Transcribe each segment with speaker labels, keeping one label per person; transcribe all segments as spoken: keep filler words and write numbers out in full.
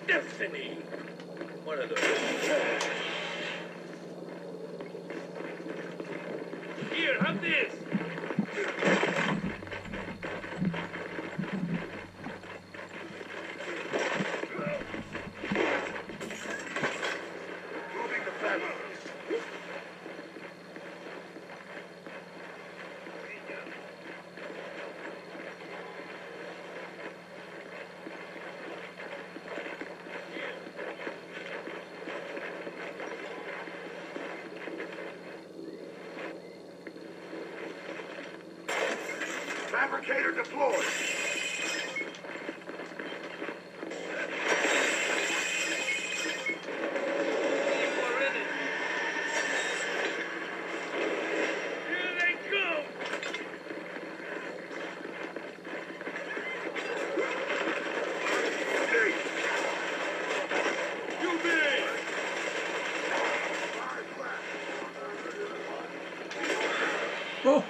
Speaker 1: destiny. One of those. Here, have this. Moving the family. Fabricator deployed.
Speaker 2: Oh.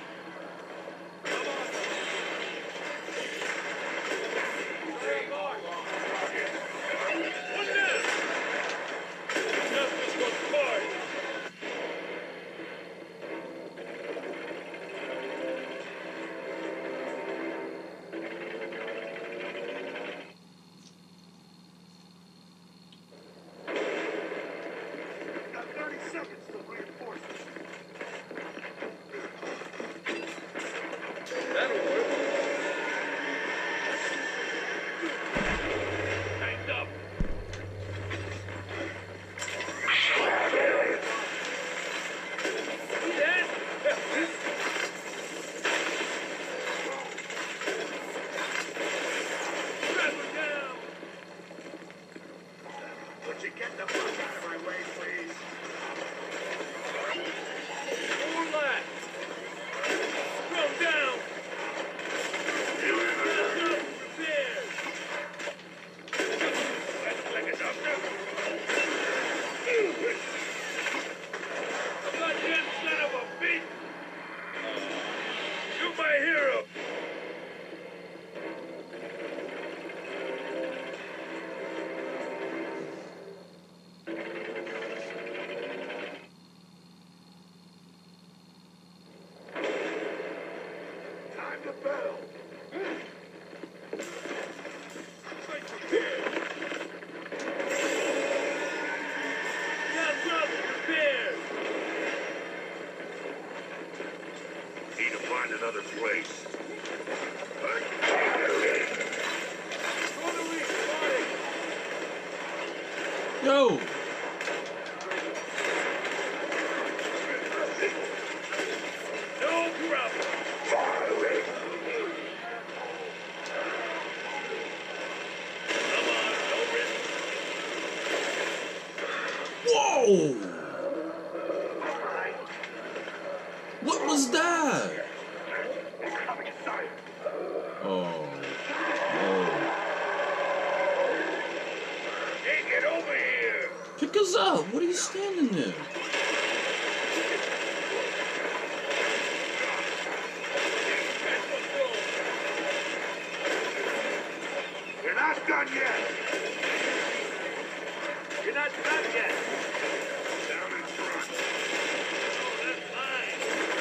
Speaker 1: Another place.
Speaker 2: Yo!
Speaker 1: No problem. Come on, no risk.
Speaker 2: Whoa! What was that? Oh. Oh.
Speaker 1: Hey, get over here!
Speaker 2: Pick us up! What are you standing there?
Speaker 1: You're not done yet! You're not done yet! Down in front. Oh, that's mine!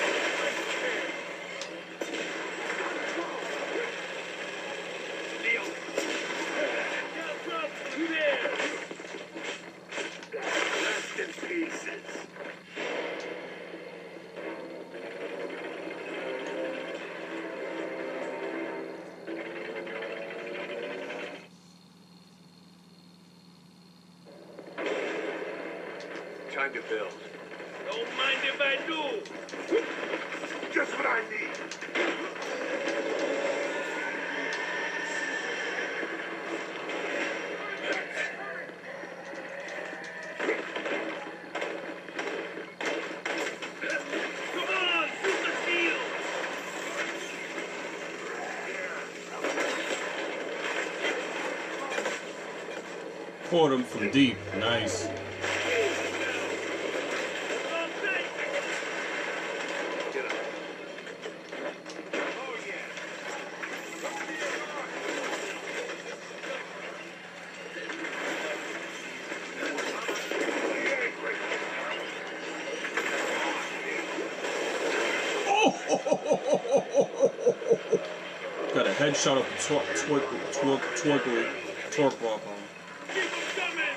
Speaker 1: Neil! There! Left in pieces. Time to build. Don't mind if I do. Just what I need. Come on, shoot the steel.
Speaker 2: Poured him from deep. Nice. Got a headshot of the twerk, twerk, twerk, twerk, twerk walk on.
Speaker 1: Keep 'em coming!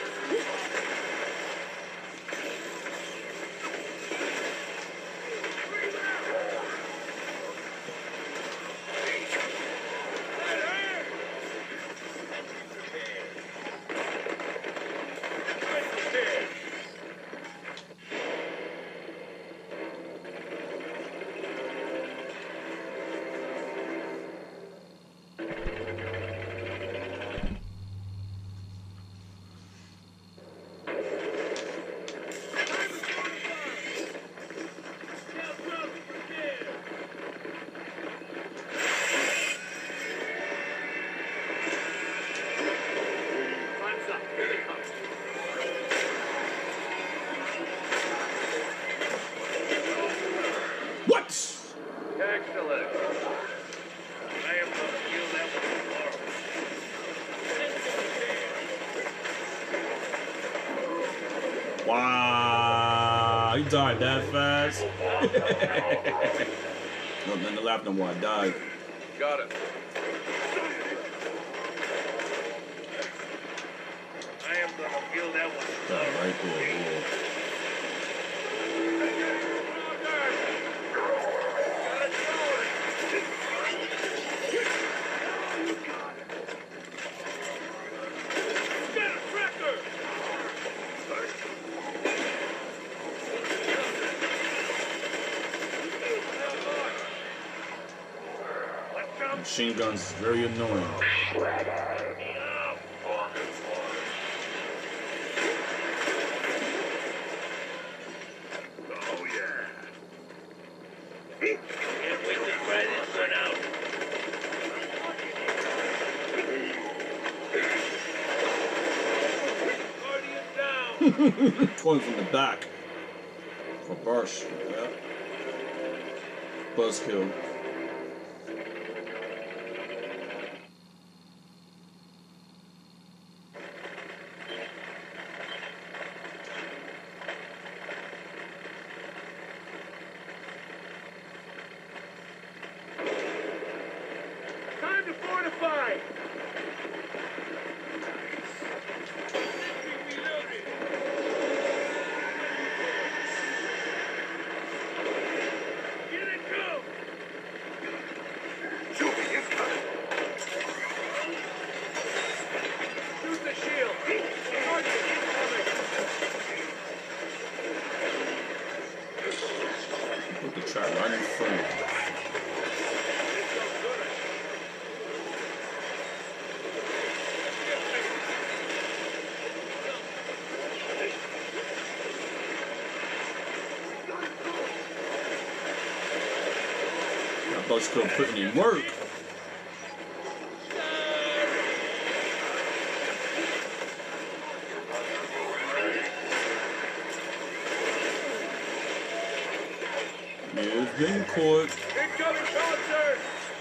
Speaker 2: What?
Speaker 1: Excellent. I am going to kill that one tomorrow.
Speaker 2: Wow, he died that fast. No, nothing to laugh no more. I died.
Speaker 1: Got it. I am going to kill that one.
Speaker 2: Died right there. Yeah. Machine guns is very annoying.
Speaker 1: Oh yeah. Can't wait to try this one out. Guardian down.
Speaker 2: Going from the back. For Barsh. Yeah. Buzzkill.
Speaker 1: Time to fortify. Get it, go. Shoot me, incoming. Shoot the shield. Target incoming.
Speaker 2: Put the trap right in front. Buzzkill putting in work. You've been caught.
Speaker 1: Incoming concert.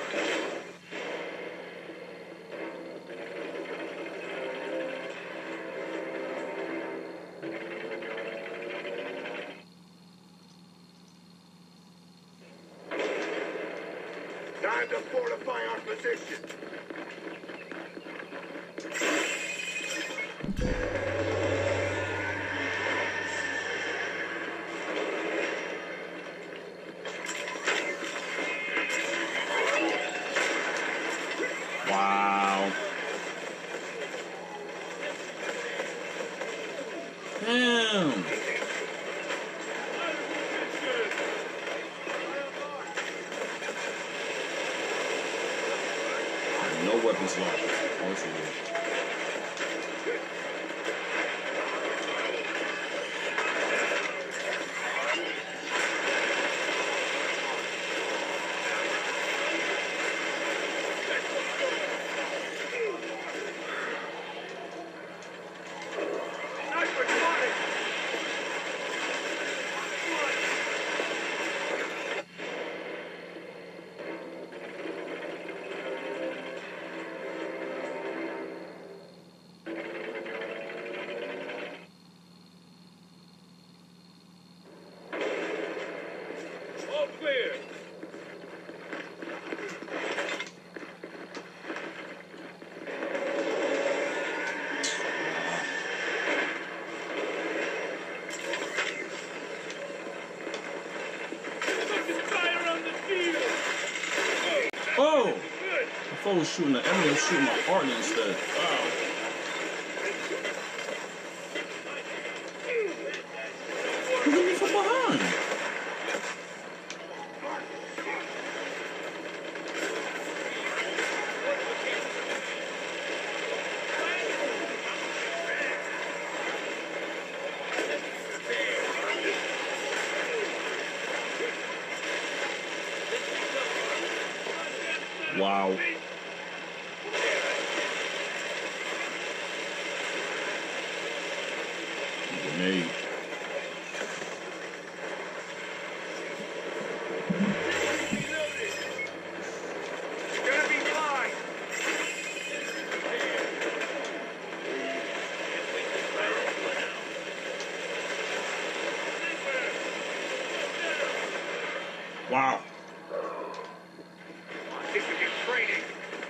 Speaker 1: Time to fortify our position.
Speaker 2: Wow. Damn. No weapons left. Oh, it's weird. foe shooting the enemy, I'm shooting my partner instead. Wow. Who hit me from behind? Wow. Grenade.
Speaker 1: Gonna be fine.
Speaker 2: Wow.
Speaker 1: I think we get training.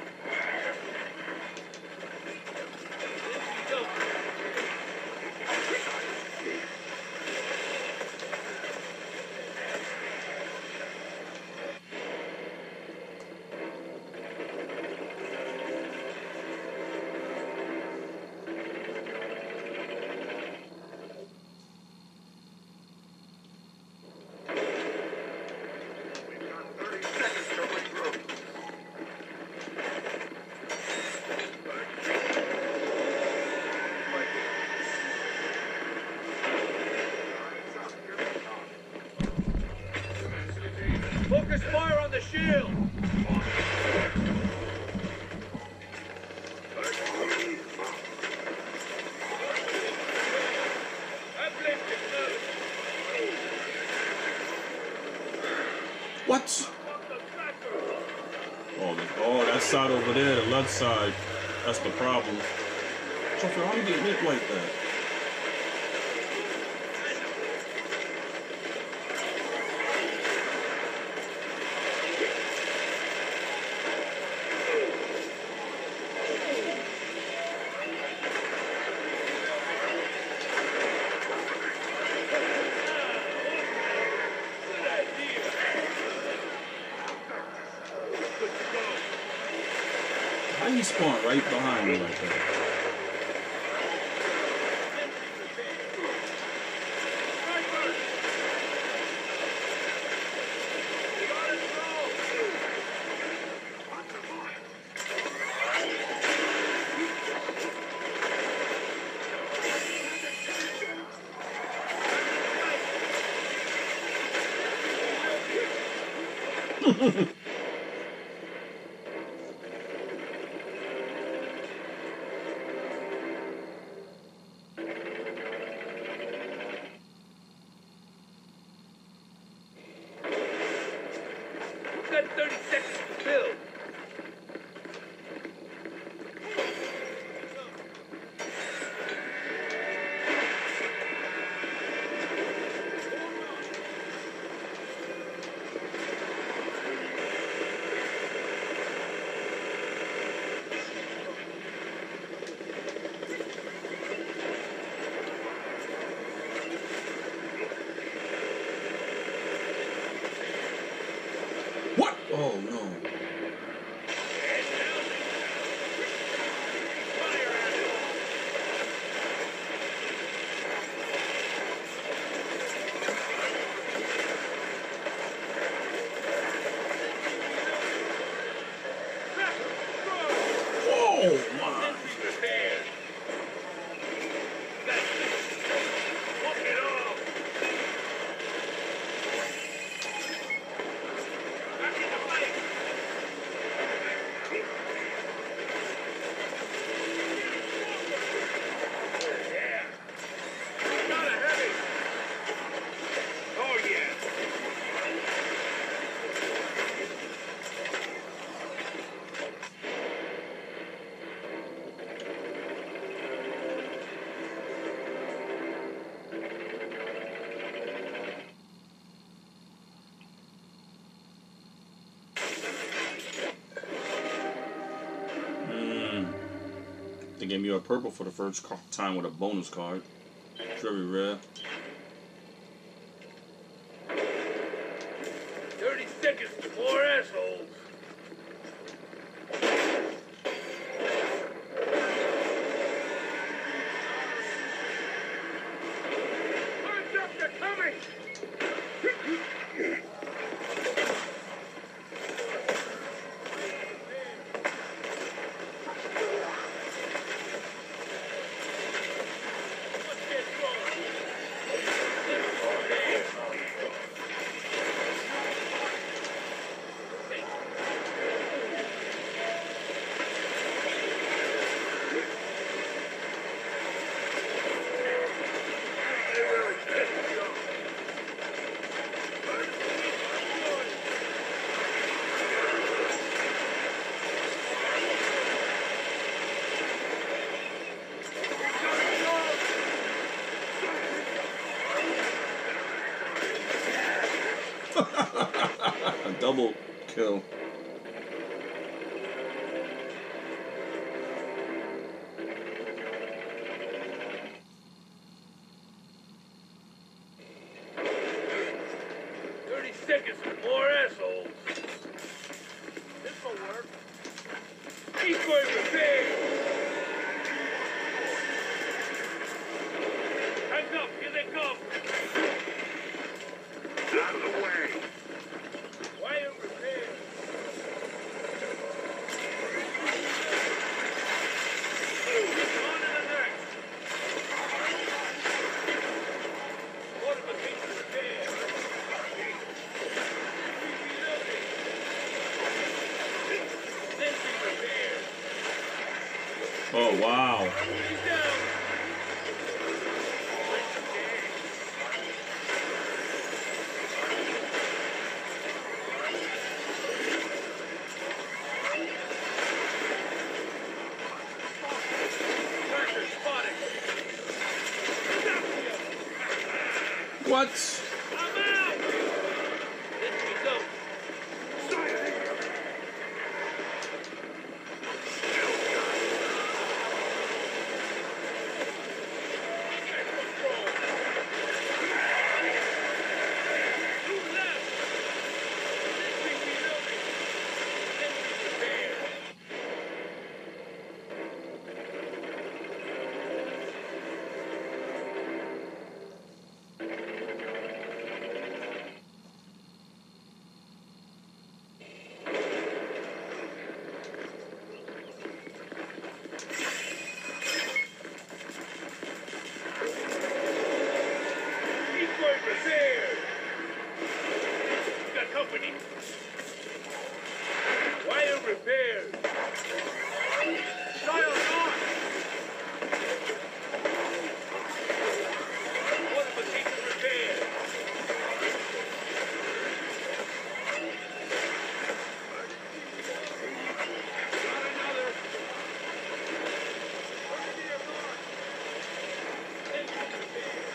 Speaker 1: Focus fire on the shield!
Speaker 2: What? Oh, the, oh, that side over there, the left side. That's the problem. Trophy, how you get hit like that? How you spawn right behind me like that?
Speaker 1: Got thirty seconds to build.
Speaker 2: What? Oh no. Oh my. They gave me a purple for the first time with a bonus card. It's very rare.
Speaker 1: thirty seconds to more assholes.
Speaker 2: Double kill.
Speaker 1: Thirty seconds for more assholes. This will work. Decoy repair. Hands up, here they come. Out of the way. Wire repair. On to the next. Fortification repair. Reloading. Sentry repair.
Speaker 2: Oh, wow.
Speaker 1: He's down. Tracker spotted.
Speaker 2: What?
Speaker 1: I'm out! Let me go. Control. Two left. Sentry reloading. Sentry repair. Decoy repaired. Got company. Wire repaired. Dial on. Fortification repaired. Got another. Sentry repaired.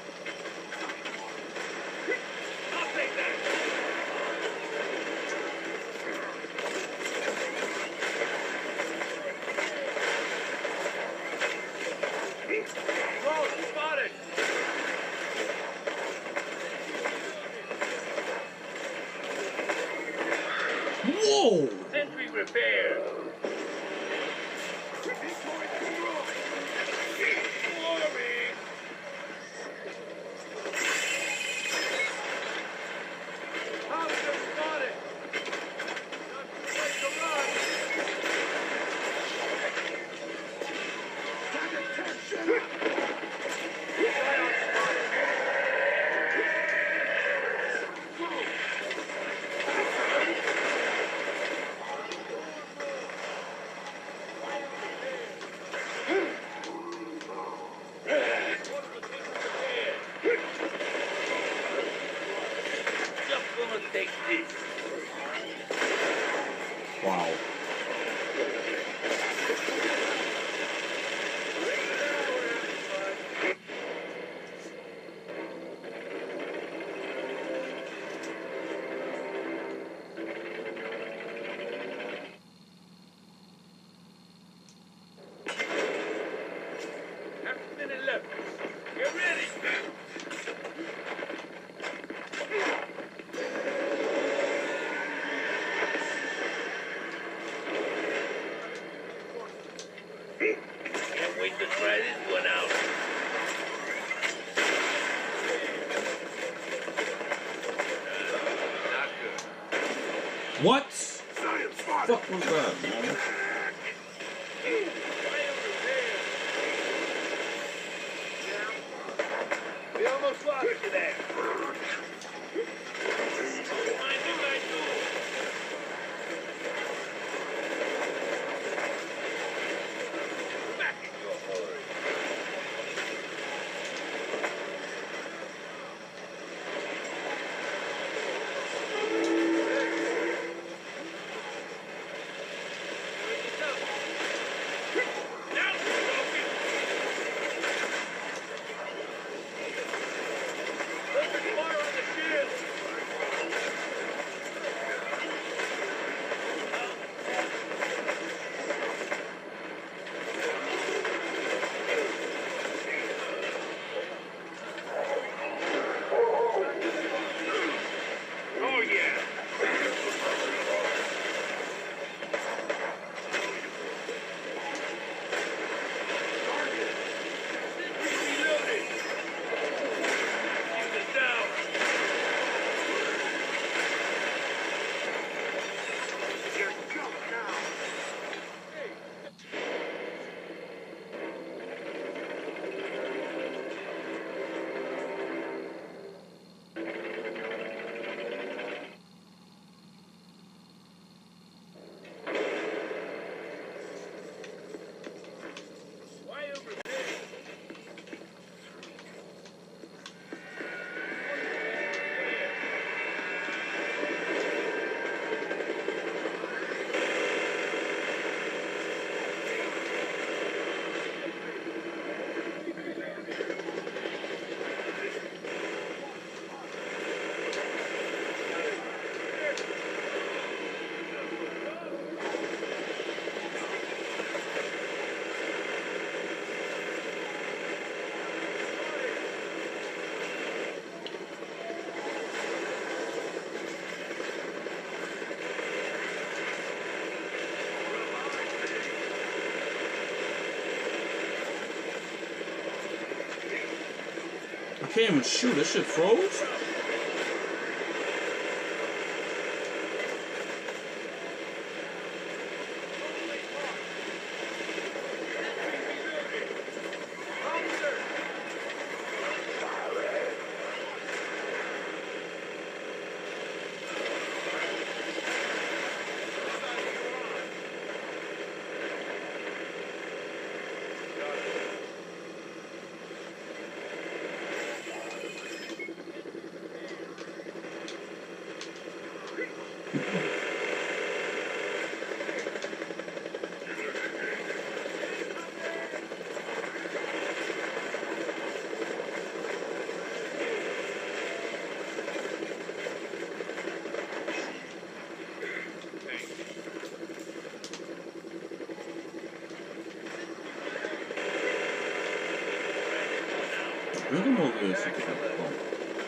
Speaker 1: I'll take that. Road spotted.
Speaker 2: Whoa!
Speaker 1: Sentry repaired. Warming. Hostile spotted. Not too late to run. Dial spotted. Just gonna take this.
Speaker 2: Wow.
Speaker 1: Half a minute left. Get ready. Can't wait to try this one out. Uh, not good.
Speaker 2: What?
Speaker 1: Science
Speaker 2: Fuck was that, man?
Speaker 1: Wire repair. We almost lost you there. Mind what I do. Back in your hole. Now we're talking. Perfect
Speaker 2: can't even shoot. That shit froze? Bring him over here so you can have a phone.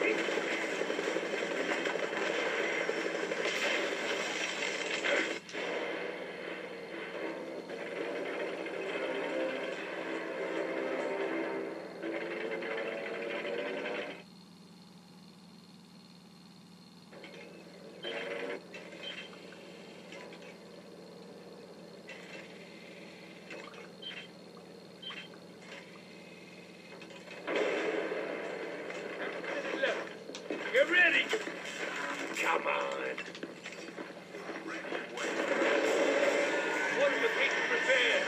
Speaker 1: Get ready! Come on! One of the things prepared.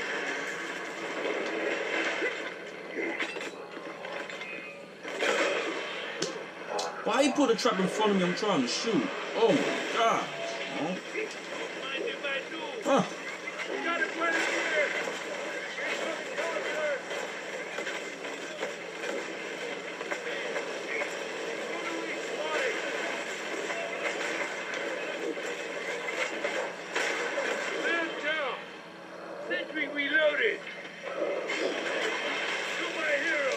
Speaker 2: Why you put a trap in front of me? I'm trying to shoot. Oh my god. Oh.
Speaker 1: Don't mind if I do.
Speaker 2: Huh.
Speaker 1: We got it right here. Sentry reloaded! You're my hero!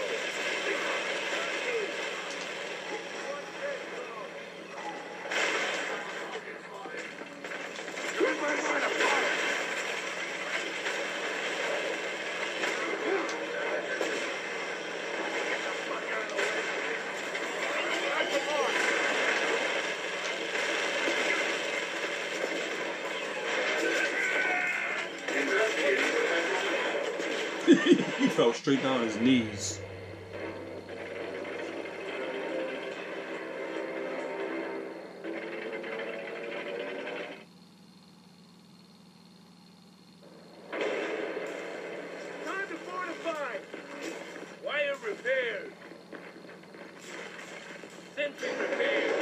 Speaker 1: You're my line of fire!
Speaker 2: He fell straight down his knees.
Speaker 1: Time to fortify! Wire repaired! Sentry repaired!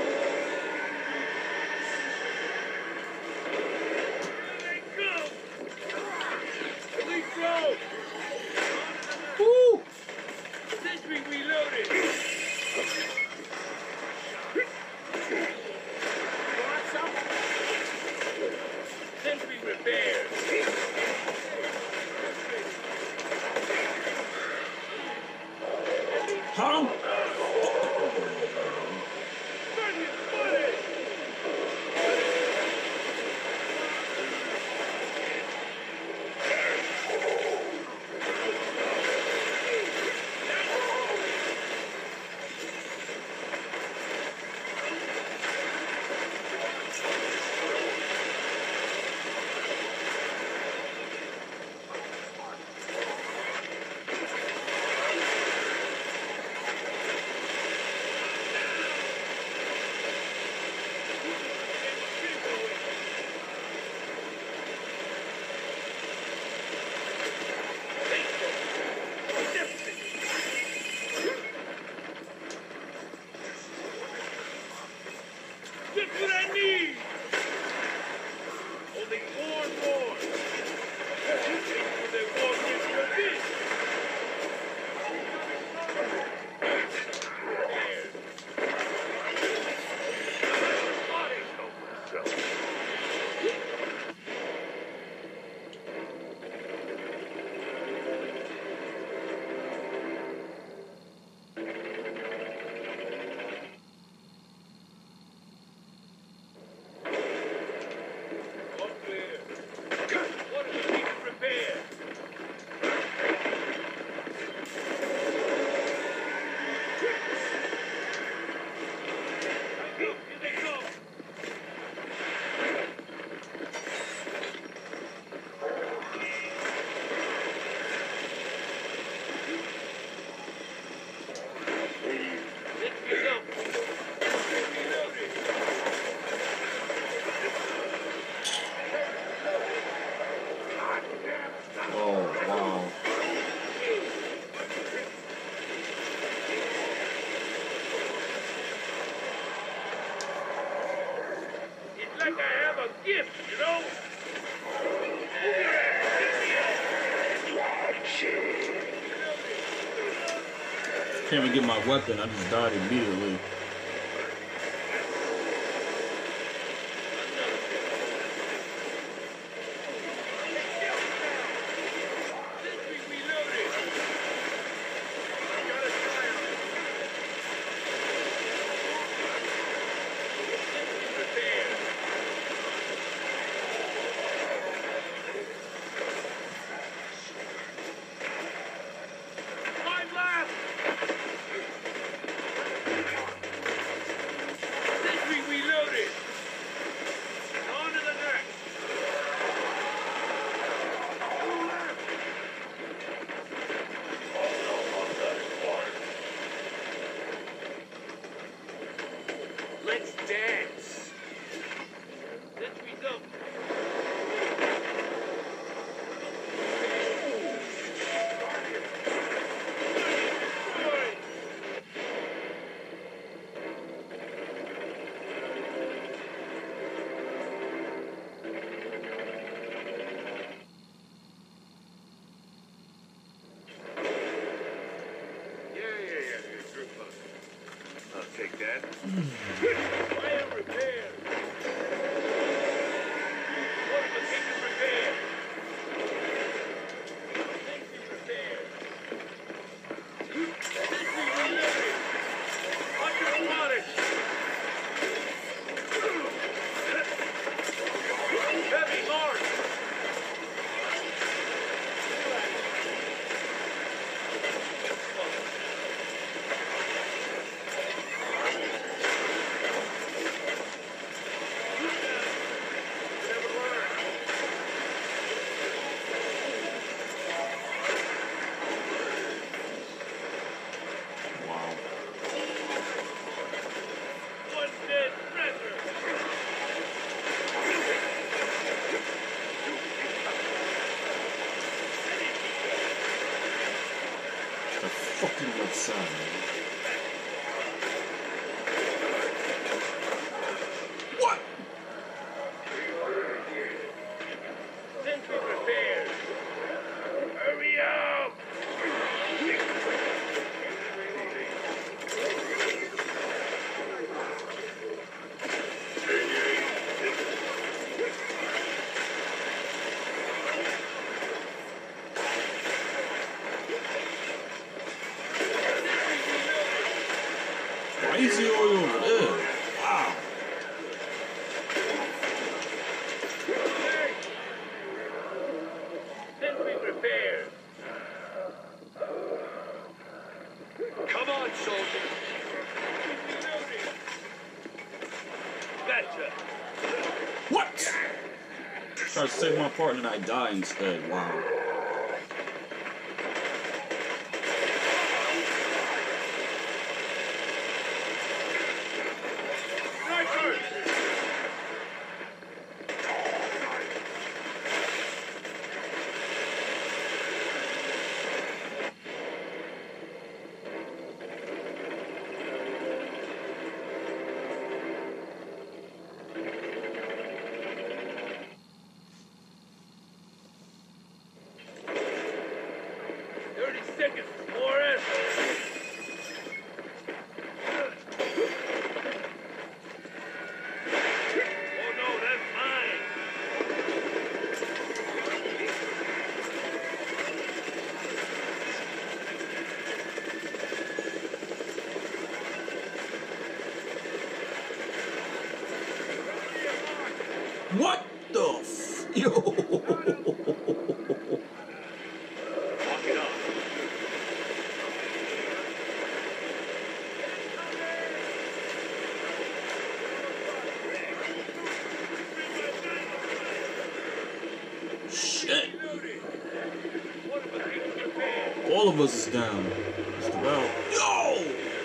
Speaker 1: Here they come! Police roll!
Speaker 2: Woo!
Speaker 1: Sentry reloaded! Sentry repaired!
Speaker 2: Huh?
Speaker 1: Burn his body! Just what I need! Only four more! They walk into this! Here they come. Let's get up. Reloaded.
Speaker 2: Oh, wow.
Speaker 1: It's like I have a gift, you know? Move your ass. Get me up.
Speaker 2: Can't even get my weapon. I just died immediately. Let's dance. Let's be dumb. Yeah, yeah, yeah, yeah, good fun. I'll take that. Fire repair. Fortification repair. Safety repair. Sentry reloaded. Under spotted. Heavy march. Wow.
Speaker 1: One dead treasure.
Speaker 2: The fucking left side, man. What?
Speaker 1: Sentry repaired. Hurry up!
Speaker 2: Why is he all over there? Wow.
Speaker 1: Sentry repaired. Come on, soldier. Gotcha.
Speaker 2: What? Try to save my partner and I die instead. Wow.
Speaker 1: Sniper! Thirty seconds. More assholes. Oh no, that's mine.
Speaker 2: What the f- Yo.
Speaker 1: Walk it off.
Speaker 2: All of us is down. Just about. Yo!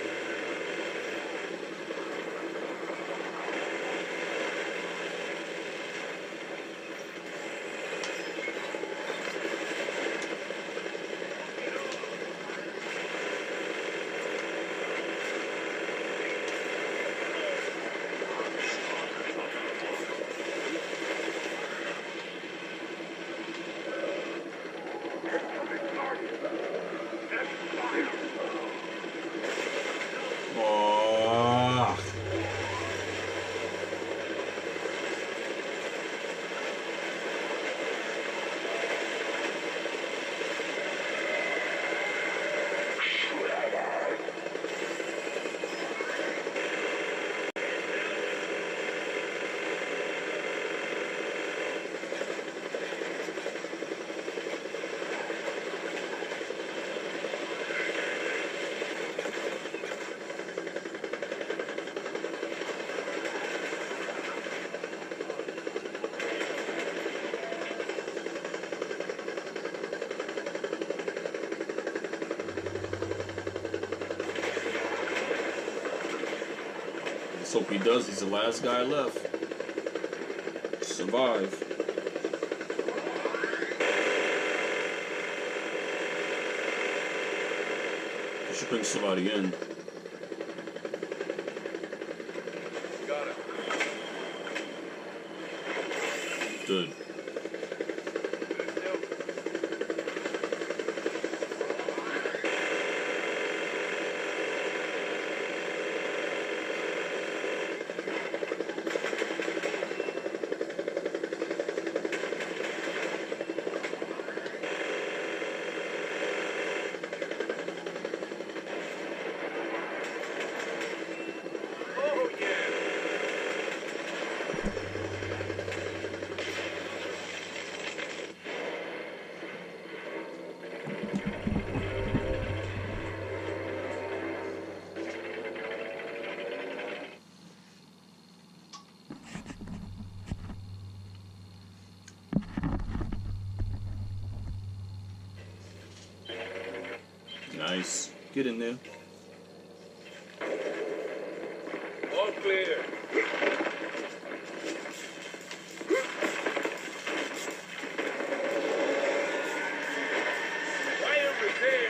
Speaker 2: Let's hope he does. He's the last guy left. Survive. We should bring somebody in.
Speaker 1: Got it.
Speaker 2: Good. Nice. Get in there.
Speaker 1: All clear. Wire repair.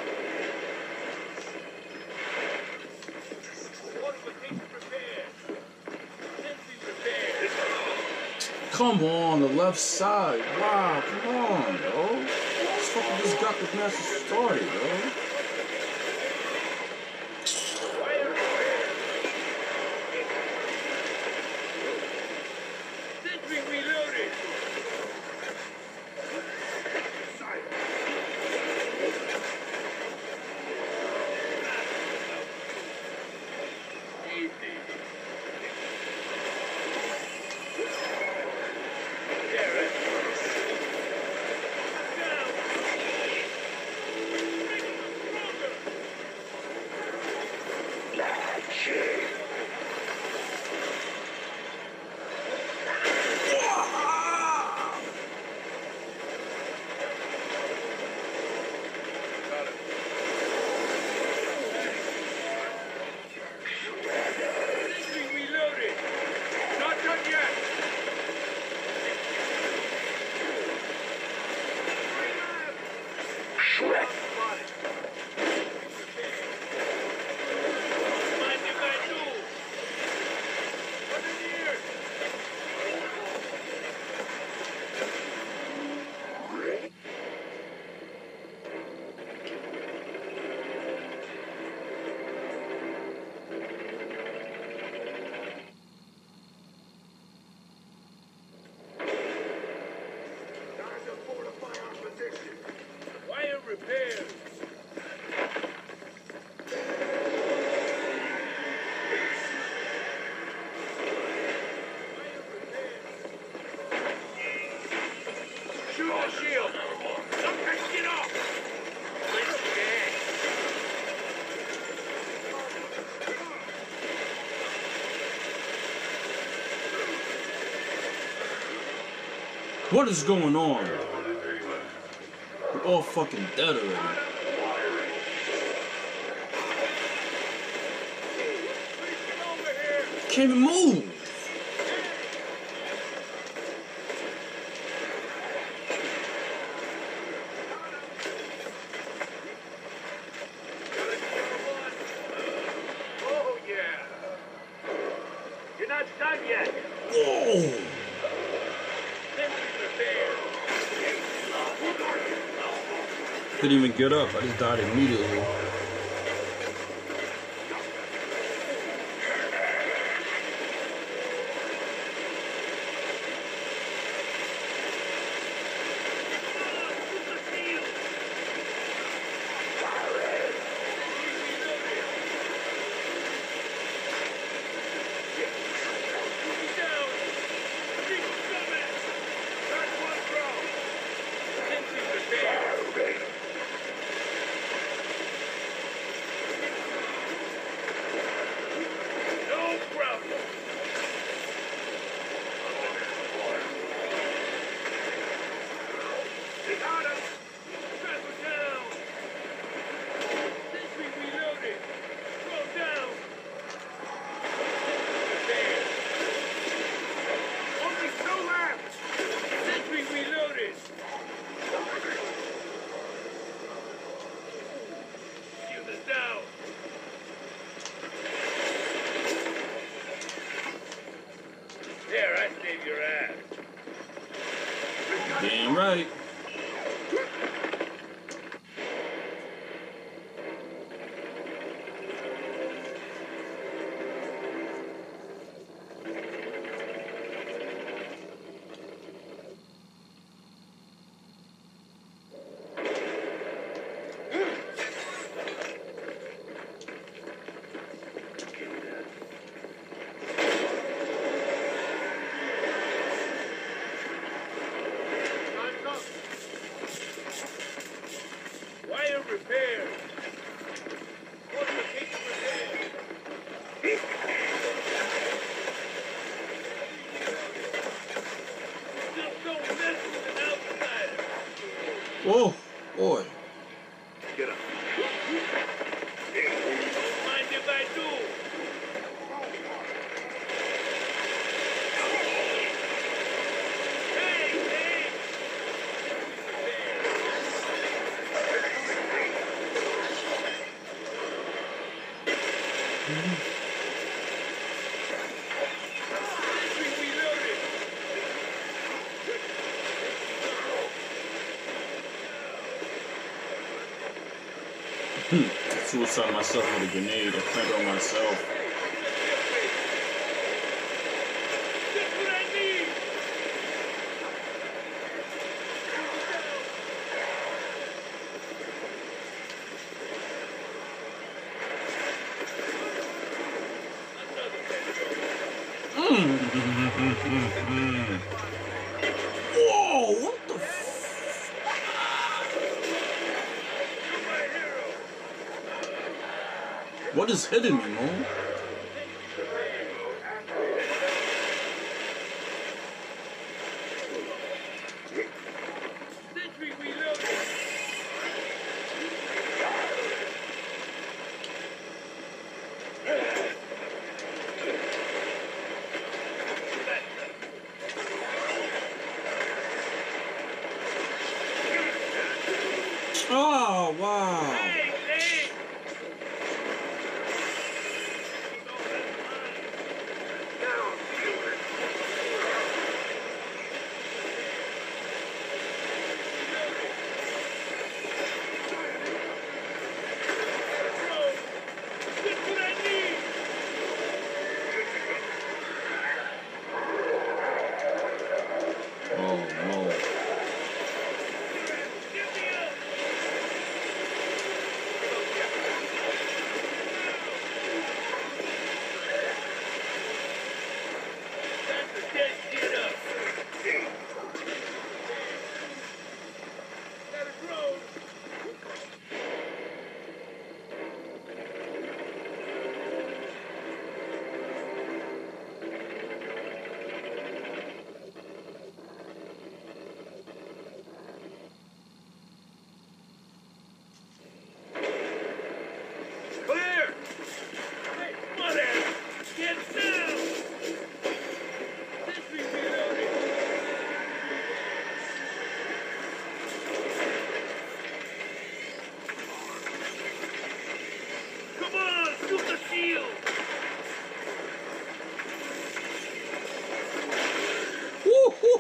Speaker 1: Fortification repair. Sentry repair.
Speaker 2: Come on, the left side. Wow, come on, yo. This fucking just got this match started, yo. What is going on? We're all fucking dead already. can't even move.
Speaker 1: Oh, yeah. You're not done yet.
Speaker 2: Whoa. Couldn't even get up. I just died immediately. Damn right. Oh, boy.
Speaker 1: Get up. Don't mind if I do. Hey, hey.
Speaker 2: Suicide myself with a grenade. I planted on myself.
Speaker 1: That's what I need.
Speaker 2: Whoa, what the f... What is hitting me, man? Oh, wow.
Speaker 1: Hey, hey.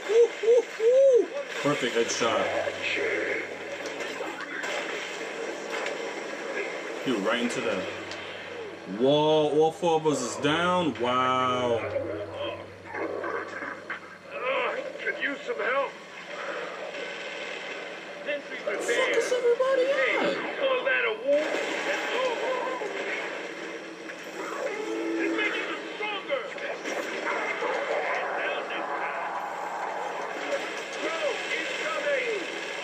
Speaker 2: Woo, woo, woo. Perfect headshot. He went right into that. Whoa, all four of us is down. Wow.
Speaker 1: Uh, could use some help.
Speaker 2: Where the fuck is everybody at?
Speaker 1: Call that a wound? That's all. It's making them stronger. Down this time. Go, incoming.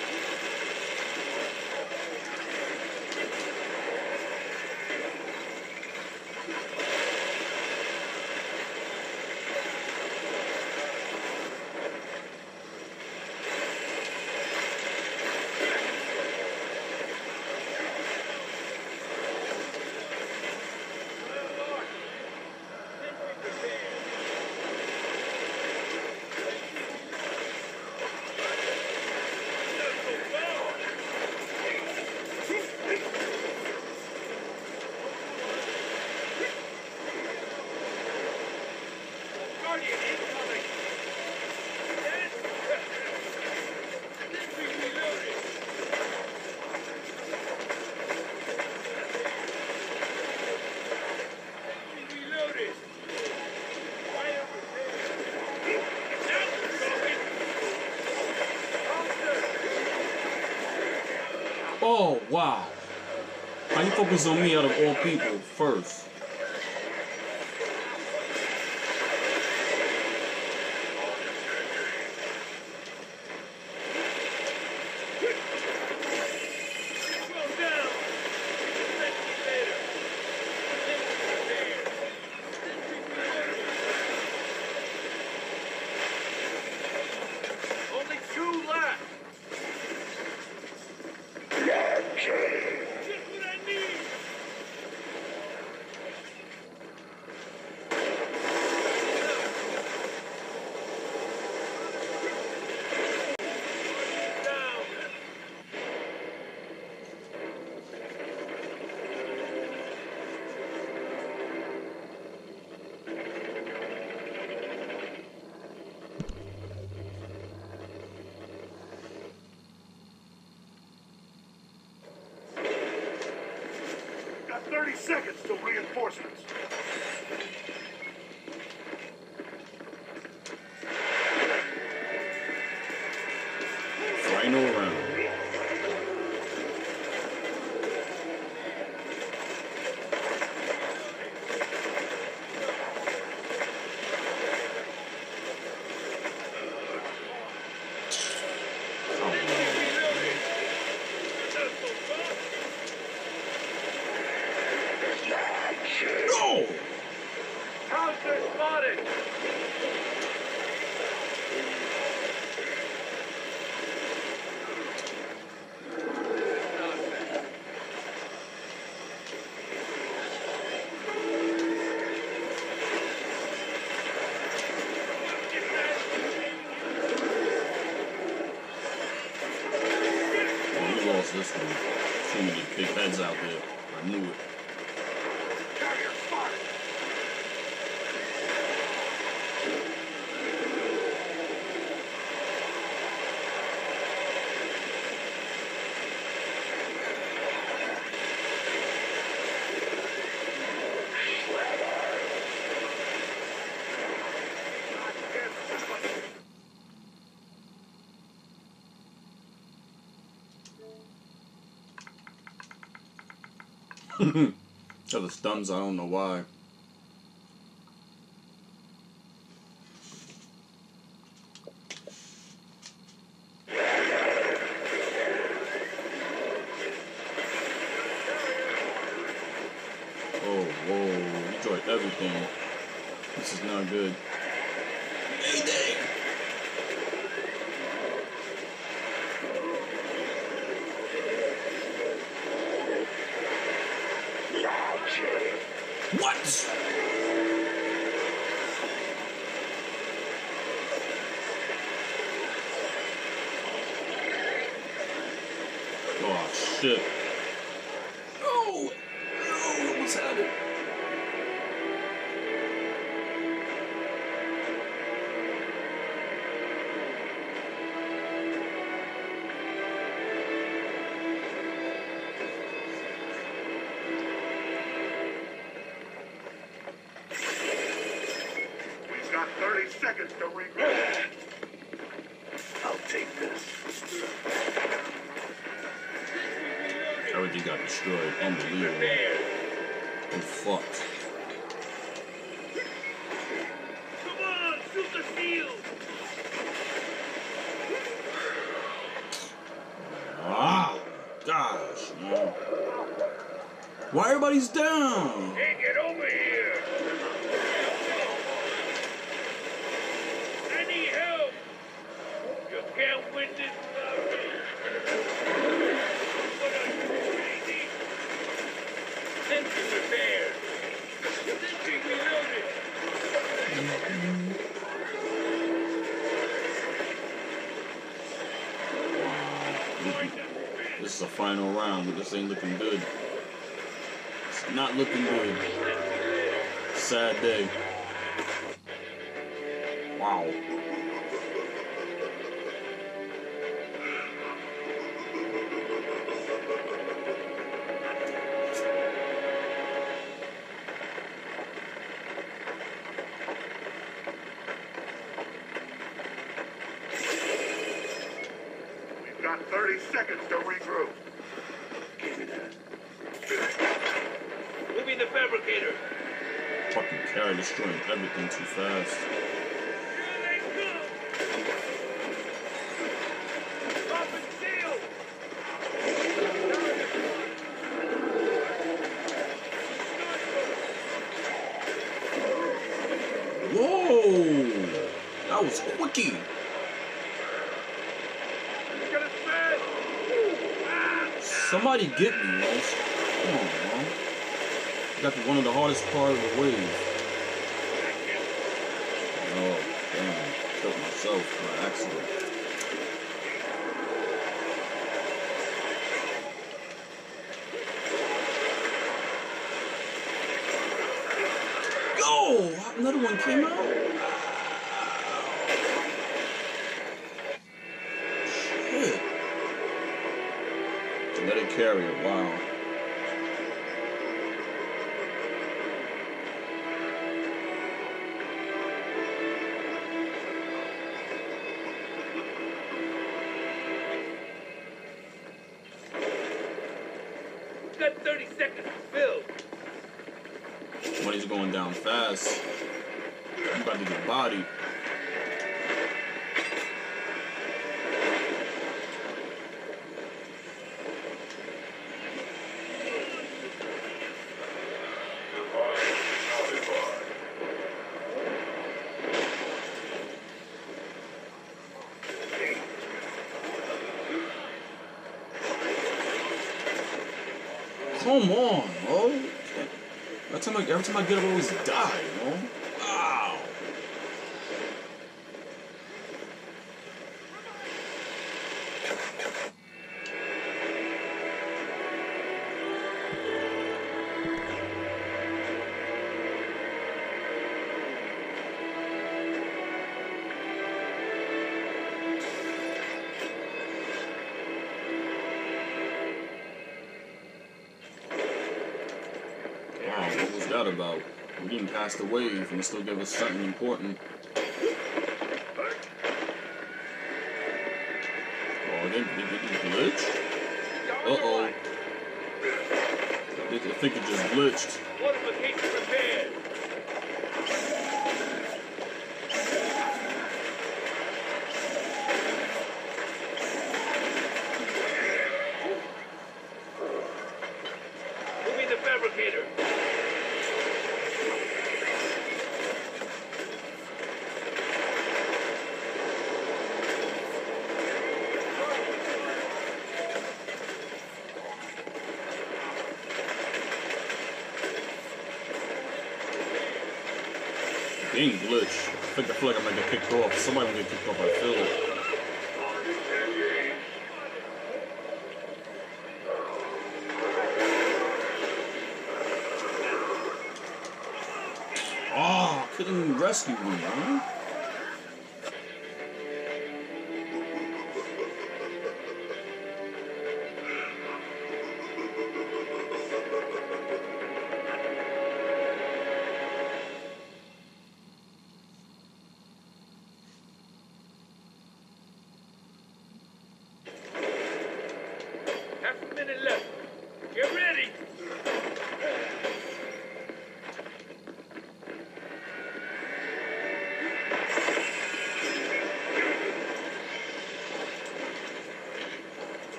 Speaker 2: Oh, wow. How you focus on me out of all people first?
Speaker 1: Only two left. Just what I need. Down. Got thirty seconds till reinforcements.
Speaker 2: Final round. No!
Speaker 1: Counter spotted.
Speaker 2: Oh, we lost this one. Too many big heads out there. I knew it.
Speaker 1: Carrier spotted.
Speaker 2: Got the thumbs, I don't know why. Oh, whoa, you enjoyed everything. This is not good. Mayday! What? Oh, shit. No! No, what's happening?
Speaker 1: thirty seconds to regroup. I'll take this.
Speaker 2: Everything got destroyed. Unbelievable. Oh, fuck.
Speaker 1: Come on, shoot the field.
Speaker 2: Ah, gosh, man. Why everybody's down?
Speaker 1: Hey, get over here. I need help. You can't win this without me. What are you, crazy? Sentry repaired. Sentry reloaded.
Speaker 2: This is a final round, but this ain't looking good. It's not looking good. Sad day. Wow.
Speaker 1: We've got thirty seconds to regroup. Give me that. Moving the fabricator.
Speaker 2: Fucking carry destroying everything too fast.
Speaker 1: Here they come. Up and seal.
Speaker 2: Whoa! That was quickie.
Speaker 1: Get it fast. Ah,
Speaker 2: Somebody get me, man. Come on, man. Got the, one of the hardest part of the wave. Oh, damn. Killed myself by accident. Yo! Another one came out? Shit. Genetic carrier, wow.
Speaker 1: got thirty seconds to fill.
Speaker 2: Money's going down fast. I'm about to get bodied. Come on, bro. Every time I, every time I get up, I always die, you know? Wow. What was that about? We didn't pass the wave and it still gave us something important. Oh, they, they, they just glitched? Uh-oh. I think it just glitched.
Speaker 1: Fortification repaired. Moving the fabricator.
Speaker 2: Dang glitch. I think I feel like I might get kicked off. Somebody will get kicked off, I feel it. Oh, couldn't even rescue me, man.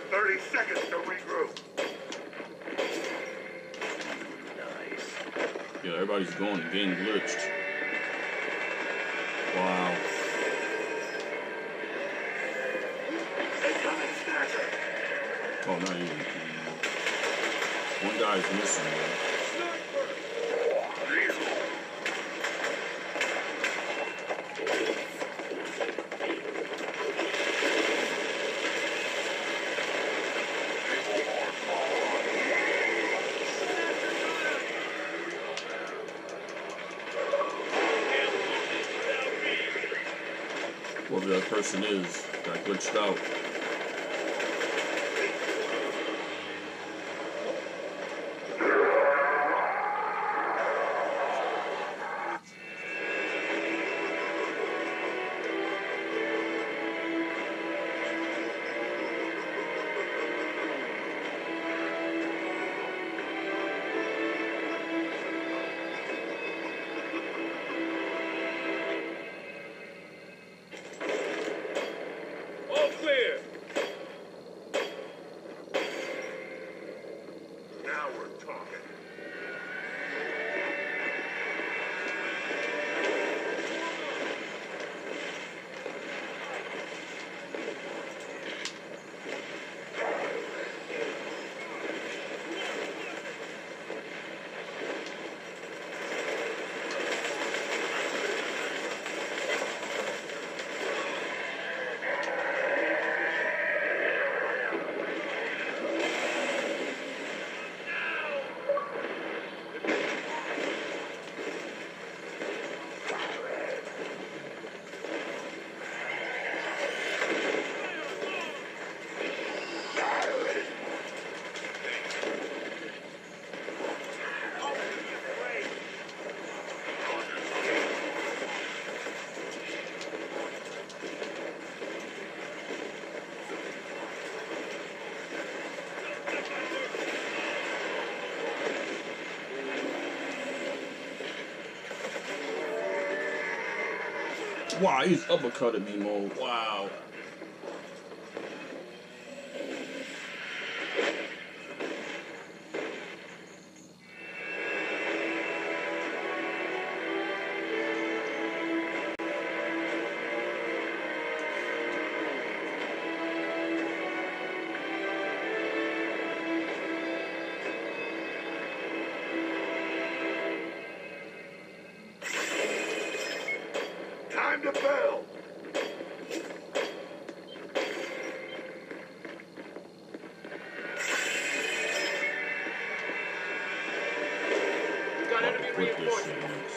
Speaker 1: thirty seconds to regroup. Nice.
Speaker 2: Yeah, everybody's going and getting glitched. Wow.
Speaker 1: Incoming snatcher.
Speaker 2: Oh, not even. One guy's missing, man. Whoever that person is got glitched out. Wow, he's uppercutting me, Mo. Wow.
Speaker 1: Time to build!
Speaker 3: Got enemy reinforcements.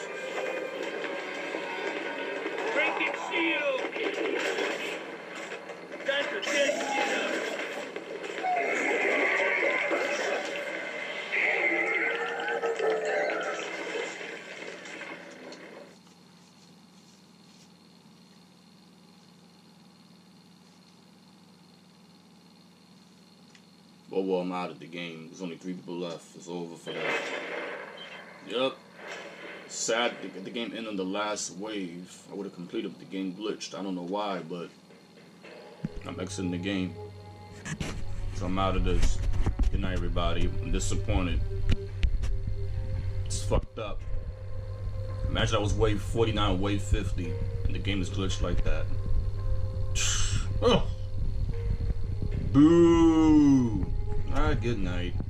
Speaker 1: Breaking shield! Time to take it up!
Speaker 2: Oh well, I'm out of the game. There's only three people left. It's over for that. Yep. Sad the, the game ended on the last wave. I would have completed, but the game glitched. I don't know why, but I'm exiting the game. So I'm out of this. Good night, everybody. I'm disappointed. It's fucked up. Imagine I was wave forty-nine, wave fifty, and the game is glitched like that. Ugh. Boo! Alright, good night.